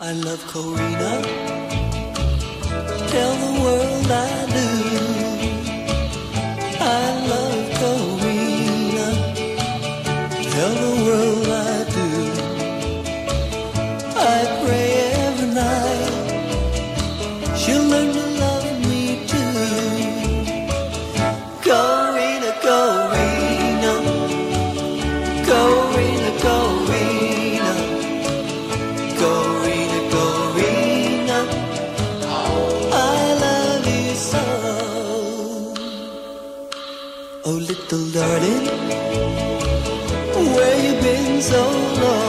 I love Corina. Tell the world I do. I love Corina. Tell the world I do. I pray every night she'll learn to love me too. Corina, Corina, Corina, Corina, Corina, Corina, I love you so. Oh, little darling, where you been so long?